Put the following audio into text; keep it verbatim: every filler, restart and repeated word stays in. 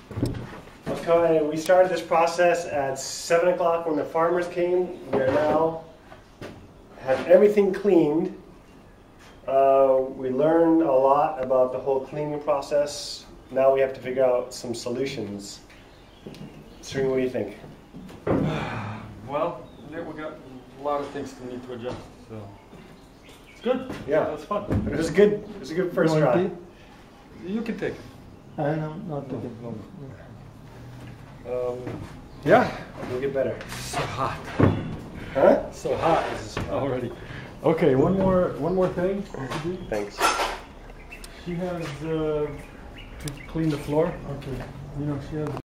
Okay, we started this process at seven o'clock when the farmers came. We are now have everything cleaned. Uh, we learned a lot about the whole cleaning process. Now we have to figure out some solutions. Sorin, what do you think? Well, yeah, we got a lot of things to need to adjust, so it's good. Yeah, that's fun. It was good. It was a good first try. You can take it. I know, not taking long. Um, yeah, we'll get better. So hot. Huh? So hot is already. Okay, one more, one more thing. Thanks. She has uh, to clean the floor. Okay, you know, she has